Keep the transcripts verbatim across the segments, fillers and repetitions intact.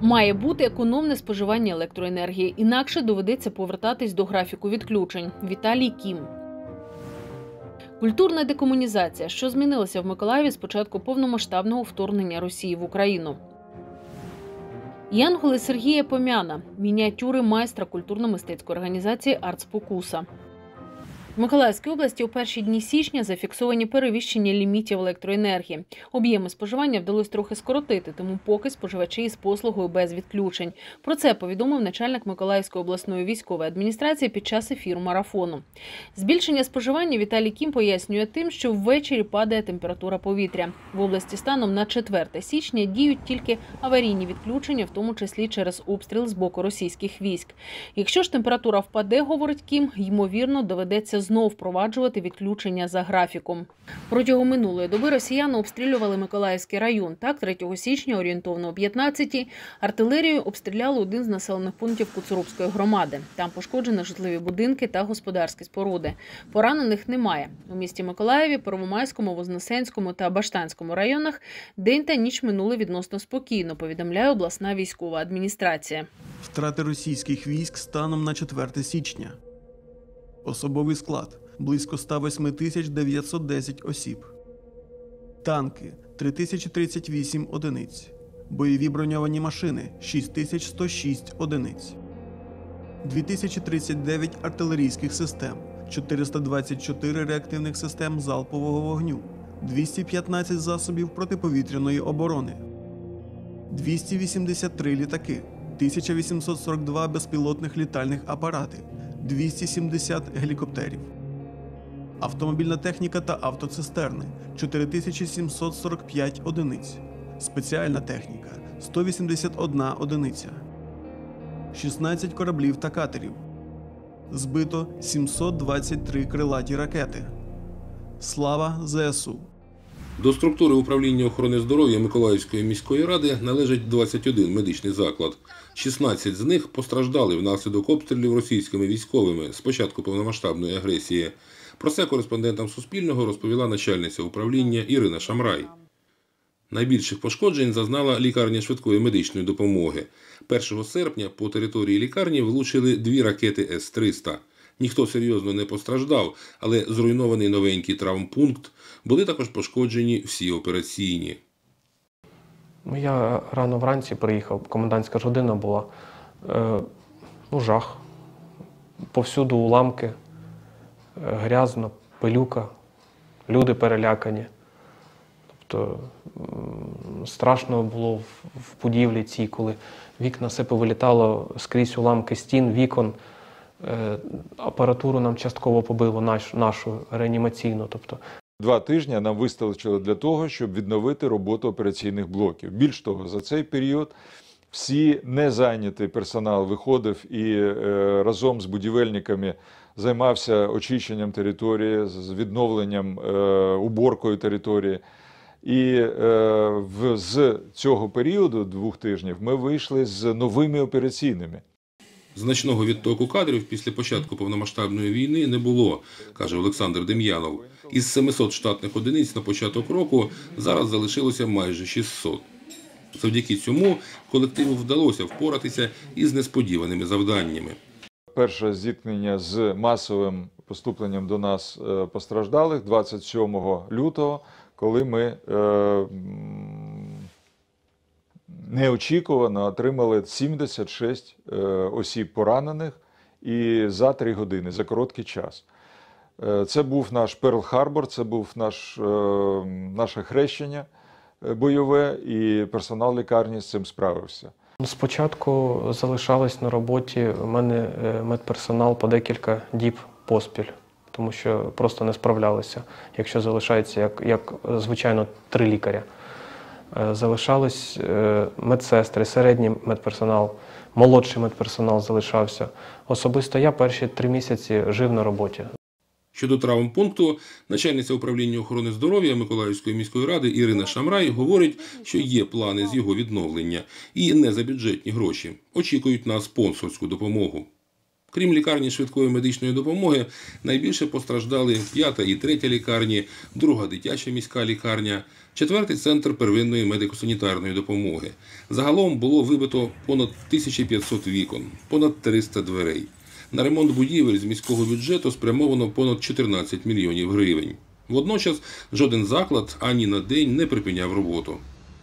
Має бути економне споживання електроенергії, інакше доведеться повертатись до графіку відключень. Віталій Кім. Культурна декомунізація. Що змінилося в Миколаєві з початку повномасштабного вторгнення Росії в Україну? Янголи Сергія Помяна. Мініатюри майстра культурно-мистецької організації «Артспокуса». В Миколаївській області у перші дні січня зафіксовані перевищення лімітів електроенергії. Об'єми споживання вдалося трохи скоротити, тому поки споживачі із послугою без відключень. Про це повідомив начальник Миколаївської обласної військової адміністрації під час ефіру марафону. Збільшення споживання Віталій Кім пояснює тим, що ввечері падає температура повітря. В області станом на четверте січня діють тільки аварійні відключення, в тому числі через обстріл з боку російських військ. Якщо ж температура впаде, говорить Кім, ймовірно, доведеться знов впроваджувати відключення за графіком. Протягом минулої доби росіяни обстрілювали Миколаївський район. Так, третього січня, орієнтовно о п'ятнадцятій, артилерією обстріляли один з населених пунктів Куцурубської громади. Там пошкоджені житлові будинки та господарські споруди. Поранених немає. У місті Миколаєві, Первомайському, Вознесенському та Баштанському районах день та ніч минули відносно спокійно, повідомляє обласна військова адміністрація. Втрати російських військ станом на четверте січня. Особовий склад – близько ста восьми тисяч дев'ятсот десять осіб. Танки – три тисячі тридцять вісім одиниць. Бойові броньовані машини – шість тисяч сто шість одиниць. дві тисячі тридцять дев'ять артилерійських систем, чотириста двадцять чотири реактивних систем залпового вогню, двісті п'ятнадцять засобів протиповітряної оборони, двісті вісімдесят три літаки, тисяча вісімсот сорок два безпілотних літальних апарати, двісті сімдесят гелікоптерів. Автомобільна техніка та автоцистерни – чотири тисячі сімсот сорок п'ять одиниць. Спеціальна техніка – сто вісімдесят одна одиниця. шістнадцять кораблів та катерів. Збито сімсот двадцять три крилаті ракети. Слава ЗСУ! До структури управління охорони здоров'я Миколаївської міської ради належить двадцять один медичний заклад. шістнадцять з них постраждали внаслідок обстрілів російськими військовими з початку повномасштабної агресії. Про це кореспондентам Суспільного розповіла начальниця управління Ірина Шамрай. Найбільших пошкоджень зазнала лікарня швидкої медичної допомоги. першого серпня по території лікарні влучили дві ракети С триста. Ніхто серйозно не постраждав, але зруйнований новенький травмпункт, були також пошкоджені всі операційні. Я рано вранці приїхав, комендантська ж година була. Е, ну, жах. Повсюду уламки, грязно, пилюка, люди перелякані. Тобто страшно було в будівлі цій, коли вікна все повилітало скрізь уламки стін, вікон. Апаратуру нам частково побило наш, нашу реанімаційну. Тобто. Два тижні нам вистачило для того, щоб відновити роботу операційних блоків. Більш того, за цей період всі незайнятий персонал виходив і е, разом з будівельниками займався очищенням території, з відновленням, е, уборкою території. І е, в, з цього періоду, двох тижнів, ми вийшли з новими операційними. Значного відтоку кадрів після початку повномасштабної війни не було, каже Олександр Дем'янов. Із семисот штатних одиниць на початок року зараз залишилося майже шістсот. Завдяки цьому колективу вдалося впоратися із несподіваними завданнями. Перше зіткнення з масовим поступленням до нас постраждалих двадцять сьомого лютого, коли ми е, неочікувано отримали сімдесят шість е, осіб поранених і за три години, за короткий час. Е, це був наш Перл-Харбор, це був наш, е, наше хрещення бойове, і персонал лікарні з цим справився. Спочатку залишалось на роботі у мене медперсонал по декілька діб поспіль, тому що просто не справлялися, якщо залишається, як, як звичайно, три лікаря. Залишались медсестри, середній медперсонал, молодший медперсонал залишався. Особисто я перші три місяці жив на роботі. Щодо травмпункту, начальниця управління охорони здоров'я Миколаївської міської ради Ірина Шамрай говорить, що є плани з його відновлення і не за бюджетні гроші. Очікують на спонсорську допомогу. Крім лікарні швидкої медичної допомоги, найбільше постраждали п'ята і третя лікарні, друга дитяча міська лікарня, четвертий центр первинної медико-санітарної допомоги. Загалом було вибито понад тисяча п'ятсот вікон, понад триста дверей. На ремонт будівель з міського бюджету спрямовано понад чотирнадцять мільйонів гривень. Водночас жоден заклад ані на день не припиняв роботу.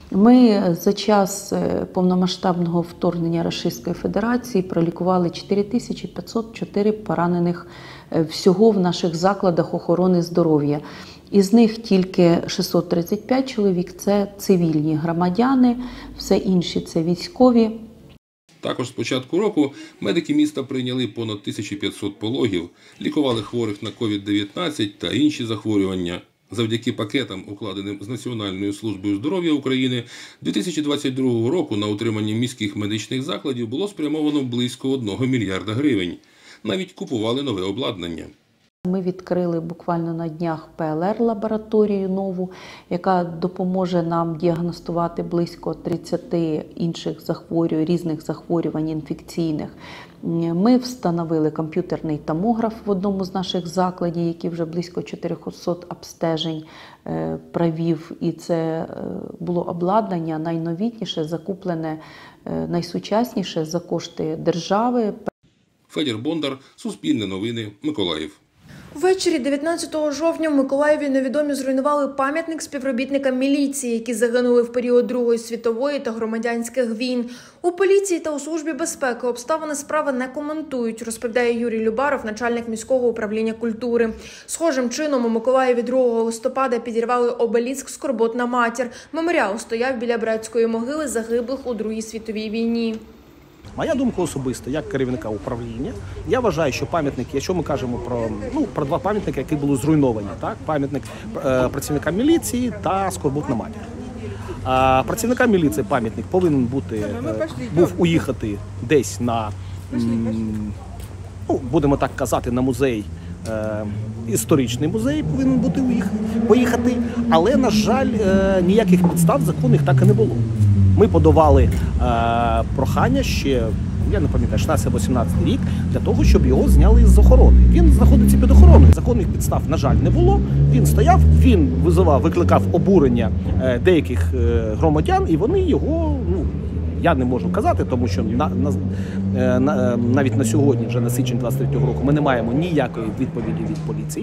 Ми за час повномасштабного вторгнення Російської Федерації пролікували чотири тисячі п'ятсот чотири поранених всього в наших закладах охорони здоров'я. Із них тільки шістсот тридцять п'ять чоловік – це цивільні громадяни, все інші – це військові. Також з початку року медики міста прийняли понад тисячу п'ятсот пологів, лікували хворих на ковід дев'ятнадцять та інші захворювання. Завдяки пакетам, укладеним з Національною службою здоров'я України, дві тисячі двадцять другого року на утримання міських медичних закладів було спрямовано близько одного мільярда гривень. Навіть купували нове обладнання. Ми відкрили буквально на днях Пе Ел Ер-лабораторію нову, яка допоможе нам діагностувати близько тридцяти інших захворювань, різних захворювань інфекційних. Ми встановили комп'ютерний томограф в одному з наших закладів, який вже близько чотирьохсот обстежень провів. І це було обладнання найновітніше, закуплене найсучасніше за кошти держави. Федір Бондар, Суспільне новини, Миколаїв. Ввечері дев'ятнадцятого жовтня в Миколаєві невідомі зруйнували пам'ятник співробітникам міліції, які загинули в період Другої світової та громадянських війн. У поліції та у Службі безпеки обставини справи не коментують, розповідає Юрій Любаров, начальник міського управління культури. Схожим чином у Миколаєві другого листопада підірвали обеліск «Скорботна матір». Меморіал стояв біля братської могили загиблих у Другій світовій війні. Моя думка особиста, як керівника управління, я вважаю, що пам'ятники, якщо ми кажемо про, ну, про два пам'ятники, які були зруйновані, так? Пам'ятник е, працівникам міліції та «Скорботна матір». А працівникам міліції пам'ятник повинен бути, е, був уїхати десь на, м, ну, будемо так казати, на музей, е, історичний музей повинен бути поїхати, але, на жаль, е, ніяких підстав законних так і не було. Ми подавали е, прохання ще, я не пам'ятаю, шістнадцятий або сімнадцятий рік, для того, щоб його зняли з охорони. Він знаходиться під охороною. Законних підстав, на жаль, не було. Він стояв, він визивав, викликав обурення е, деяких е, громадян, і вони його, ну, я не можу казати, тому що на, на, е, на, навіть на сьогодні, вже на січень двадцять третього року, ми не маємо ніякої відповіді від поліції.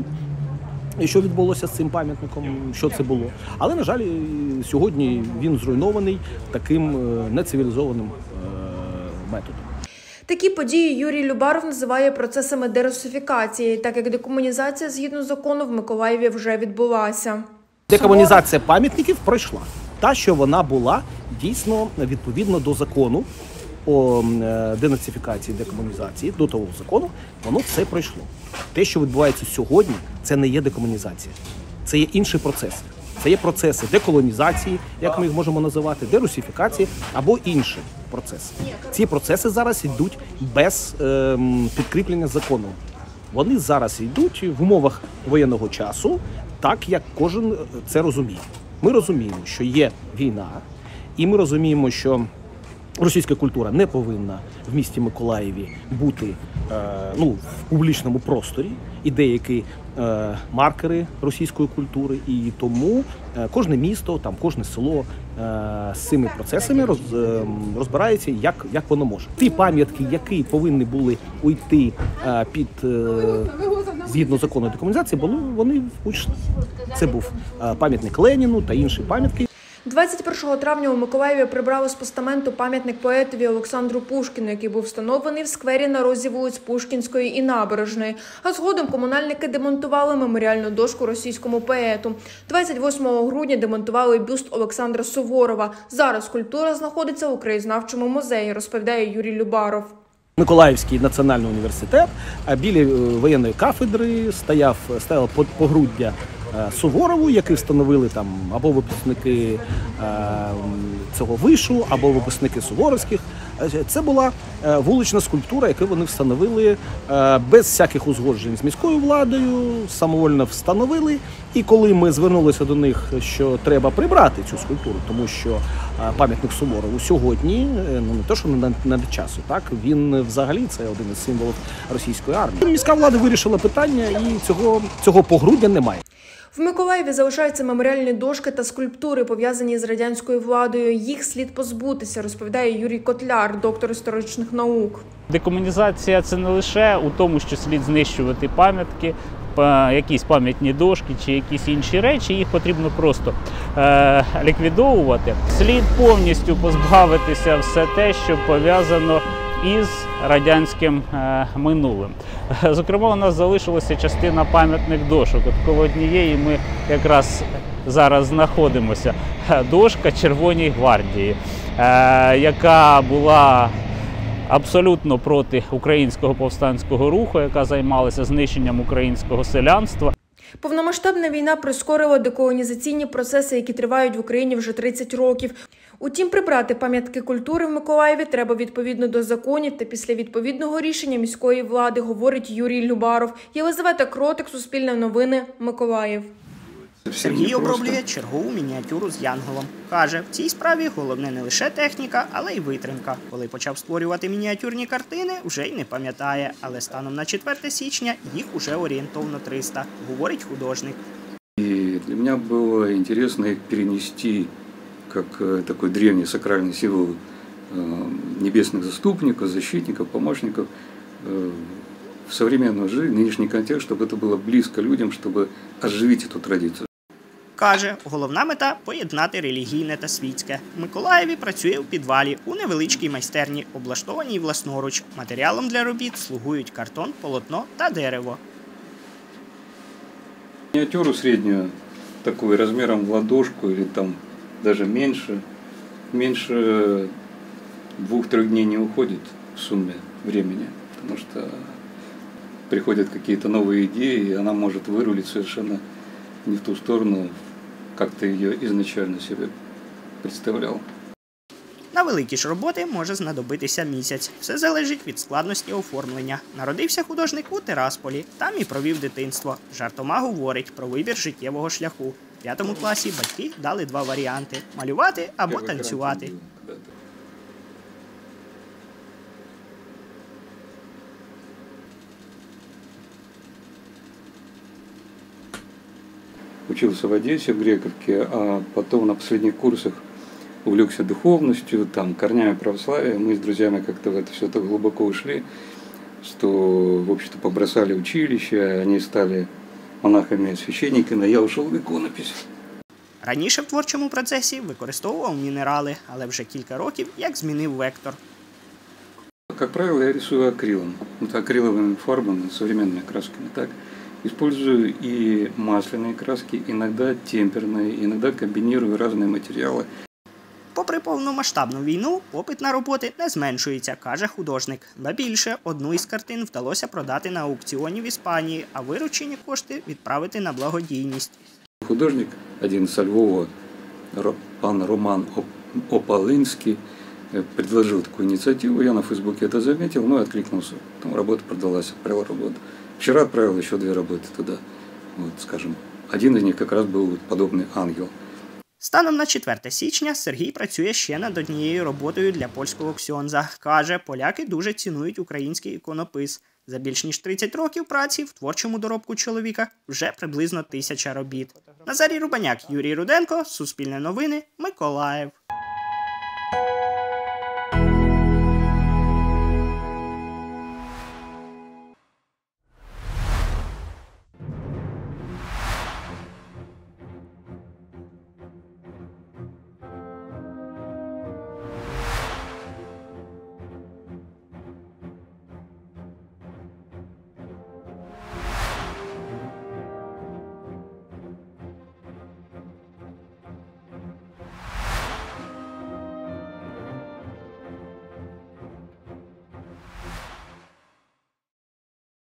І що відбулося з цим пам'ятником, що це було. Але, на жаль, сьогодні він зруйнований таким нецивілізованим методом. Такі події Юрій Любаров називає процесами дерусифікації, так як декомунізація згідно закону в Миколаєві вже відбулася. Декомунізація пам'ятників пройшла. Та, що вона була дійсно відповідно до закону о денацифікації, декомунізації, до того закону, воно все пройшло. Те, що відбувається сьогодні, це не є декомунізація. Це є інші процеси. Це є процеси деколонізації, як ми їх можемо називати, дерусифікації або інші процеси. Ці процеси зараз йдуть без е, підкріплення законом. Вони зараз йдуть в умовах воєнного часу, так як кожен це розуміє. Ми розуміємо, що є війна, і ми розуміємо, що російська культура не повинна в місті Миколаєві бути е, ну, в публічному просторі, і деякі е, маркери російської культури, і тому е, кожне місто, там, кожне село е, з цими процесами роз, е, розбирається, як, як воно може. Ті пам'ятки, які повинні були уйти е, під е, згідно закону декомунізації, були, вони уйшли. Це був е, пам'ятник Леніну та інші пам'ятки. двадцять першого травня у Миколаєві прибрали з постаменту пам'ятник поетові Олександру Пушкіну, який був встановлений в сквері на розі вулиць Пушкінської і Набережної. А згодом комунальники демонтували меморіальну дошку російському поету. двадцять восьмого грудня демонтували бюст Олександра Суворова. Зараз скульптура знаходиться у краєзнавчому музеї, розповідає Юрій Любаров. Миколаївський національний університет, біля воєнної кафедри стояв, стояло погруддя Суворову, який встановили там або випускники е, цього вишу, або випускники суворовських Це була вулична скульптура, яку вони встановили без всяких узгоджень з міською владою, самовільно встановили. І коли ми звернулися до них, що треба прибрати цю скульптуру, тому що пам'ятник Суворову сьогодні, ну не то, що не на часу, так, він взагалі це один із символів російської армії. Міська влада вирішила питання і цього, цього погруддя немає. В Миколаєві залишаються меморіальні дошки та скульптури, пов'язані з радянською владою. Їх слід позбутися, розповідає Юрій Котляр, доктор історичних наук. Декомунізація – це не лише у тому, що слід знищувати пам'ятки, якісь пам'ятні дошки чи якісь інші речі, їх потрібно просто е, ліквідовувати. Слід повністю позбавитися все те, що пов'язано із радянським е, минулим. Зокрема, у нас залишилася частина пам'ятних дошок. От коло однієї ми якраз зараз знаходимося. Дошка Червоній гвардії, е, яка була абсолютно проти українського повстанського руху, яка займалася знищенням українського селянства. Повномасштабна війна прискорила деколонізаційні процеси, які тривають в Україні вже тридцять років. Утім, прибрати пам'ятки культури в Миколаєві треба відповідно до законів та після відповідного рішення міської влади, говорить Юрій Любаров. Єлизавета Кротик, Суспільне новини, Миколаїв. Сергій оброблює чергову мініатюру з янголом. Каже, в цій справі головне не лише техніка, але й витримка. Коли почав створювати мініатюрні картини, вже й не пам'ятає. Але станом на четверте січня їх уже орієнтовно триста, говорить художник. І для мене було цікаво їх перенести як такий древній сакральний символ небесних заступників, защитників, помощників в современную жизнь, нынешний контекст, чтобы это было близко людям, чтобы оживить эту традицию. Каже, головна мета – поєднати релігійне та світське. В Миколаєві працює у підвалі, у невеличкій майстерні, облаштованій власноруч. Матеріалом для робіт слугують картон, полотно та дерево. Миниатюру среднюю, такую размером в ладошку или там даже меньше, меньше двух-трех дней не уходит в сумме времени, потому что приходят какие-то новые идеи, и она может вырулить совершенно не в ту сторону, как ты ее изначально себе представлял. На великі ж роботи може знадобитися місяць. Все залежить від складності оформлення. Народився художник у Тирасполі, там і провів дитинство. Жартома говорить про вибір життєвого шляху. В п'ятому класі батьки дали два варіанти – малювати або танцювати. Учился в Одессе, в Грековке, а потом на последних курсах увлекся духовностью, там, корнями православия. Мы с друзьями как-то в это все так глубоко ушли, что, в общем-то, побросали училище, они стали монахами и священниками, а я ушел в иконопись. Раніше в творчому процесі використовував мінерали, але вже кілька років як змінив вектор. Как правило, я рисую акрилом, вот акриловыми фарбами, современными красками, так. Использую и масляные краски, иногда темперные, иногда комбинирую разные материалы. Попри повномасштабну війну, попит на роботи не зменшується, каже художник. Ба більше, одну із картин вдалося продати на аукціоні в Іспанії, а виручені кошти відправити на благодійність. Художник, один со Львова, пан Роман Опалинский, предложил такую инициативу, я на Фейсбуке это заметил, но и откликнулся. Там работа продалась, отправил работу. Вчера отправил еще две работы туда, вот, скажем. Один из них как раз был подобный ангел. Станом на четверте січня Сергій працює ще над однією роботою для польського ксьондза. Каже, поляки дуже цінують український іконопис. За більш ніж тридцять років праці в творчому доробку чоловіка вже приблизно тисяча робіт. Назарій Рубаняк, Юрій Руденко, Суспільне новини, Миколаїв.